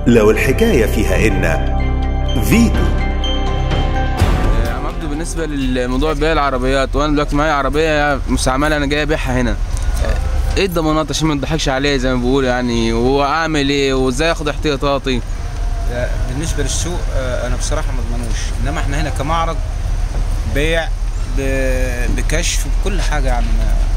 لو الحكاية فيها إن فيتو. يا عبدو، بالنسبة للموضوع بيع العربيات، وأنا دلوقتي معايا عربية مستعملة أنا جاي أبيعها هنا، إيه الضمانات عشان ما نضحكش عليه زي ما بيقولوا يعني، وأعمل إيه وإزاي آخد احتياطاتي؟ بالنسبة للسوق أنا بصراحة ما اضمنوش، إنما إحنا هنا كمعرض بيع بكشف بكل حاجة يعني،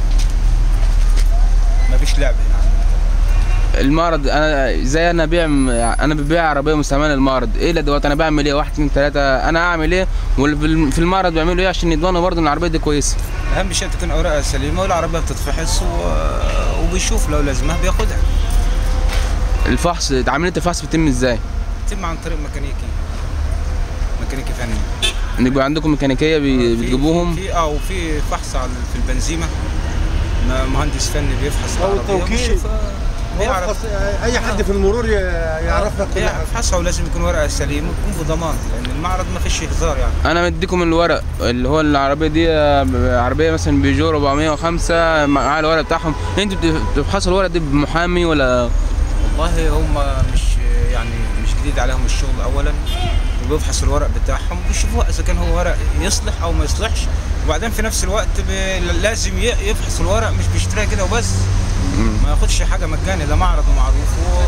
ما فيش لعب هنا. المعرض انا ببيع عربيه مستعمله المعرض، ايه الادوات انا بعمل ايه؟ 1 2 3 انا اعمل ايه؟ وفي المعرض بيعملوا ايه عشان يضمنوا برضه ان العربيه دي كويسه؟ اهم شيء تكون اوراقها سليمه والعربيه بتتفحص وبيشوف لو لازمها بياخدها. الفحص، عمليه الفحص بتتم ازاي؟ بتتم عن طريق ميكانيكي فني. ان يبقى عندكم ميكانيكيه بتجيبوهم؟ وفي فحص في البنزيمه، مهندس فني بيفحص العربيه بيعرف اي حد في المرور يعرفها كل حاجه، يفحصها ولازم يكون ورقه سليم ويكون بضمان، لان المعرض ما فيش هزار يعني. انا مديكم الورق اللي هو العربيه دي عربيه مثلا بيجو 405 مع الورق بتاعهم، انتوا بتفحصوا الورق دي بمحامي ولا؟ والله هم مش جديد عليهم الشغل اولا، وبيفحص الورق بتاعهم وبيشوفوها اذا كان هو ورق يصلح او ما يصلحش، وبعدين في نفس الوقت لازم يفحص الورق، مش بيشتريها كده وبس، ما ياخدش حاجه مجاني، ده معرض ومعروف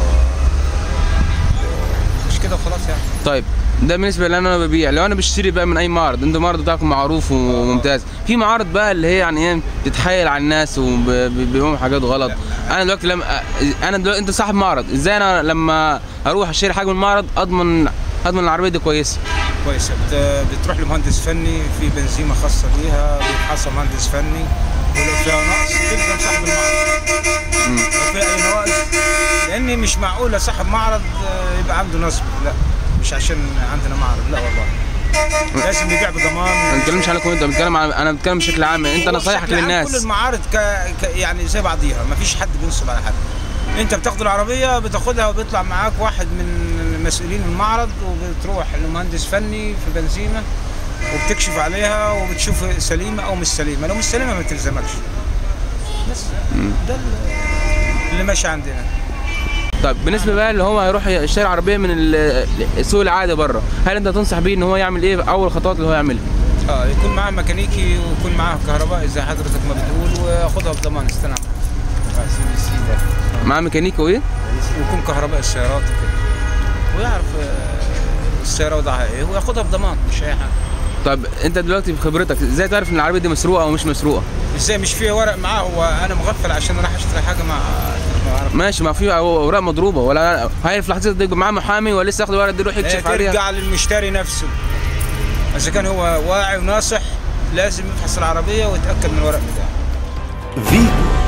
مش كده وخلاص يعني. طيب ده بالنسبه لي انا ببيع، لو انا بشتري بقى من اي معرض، انتوا المعرض بتاعكم معروف وممتاز، في معارض بقى اللي هي يعني ايه بتتحايل على الناس وبيبيعوا حاجات غلط. انا دلوقتي انت صاحب معرض، ازاي انا لما اروح اشتري حاجه من المعرض اضمن العربيه دي كويسه؟ بتروح لمهندس فني في بنزيمه خاصه بيها، بيفحصها مهندس فني، ولو فيها نقص تلزم صاحب المعرض. لو فيها اي نواقص، لان مش معقوله صاحب معرض يبقى عنده نصب، لا مش عشان عندنا معرض، لا والله لازم يبيع بضمان. ما بتكلمش عليكم انت، انا بتكلم بشكل عام، انت نصايحك للناس. كل المعارض يعني زي بعضيها، ما فيش حد بينصب على حد. انت بتاخد العربيه بتاخدها وبيطلع معاك واحد من مسؤولين المعرض، وبتروح لمهندس فني في بنزيمه وبتكشف عليها وبتشوف سليمه او مش سليمه، لو مش سليمه ما تلزمكش. بس ده اللي ماشي عندنا. طيب بالنسبه بقى اللي هو هيروح يشتري عربيه من السوق العادي بره، هل انت تنصح بيه ان هو يعمل ايه اول خطوات اللي هو يعملها؟ يكون معاه ميكانيكي ويكون معاه كهربائي زي حضرتك ما بتقول، وياخدها بضمان. استنى معاه ميكانيكي وايه؟ ويكون كهربائي السيارات وكده، ويعرف السياره وضعها ايه وياخدها بضمان، مش اي حاجه. طب انت دلوقتي بخبرتك ازاي تعرف ان العربيه دي مسروقه او مش مسروقه؟ ازاي مش فيها ورق معاه؟ وانا مغفل عشان راح اشتري حاجه مع ماشي، ما في اوراق مضروبه ولا هي في لحظتها دي معاه محامي ولا لسه ياخد الورق دي يروح يكشف عليها؟ ترجع للمشتري نفسه، اذا كان هو واعي وناصح لازم يفحص العربيه ويتاكد من الورق بتاعه. فيتو.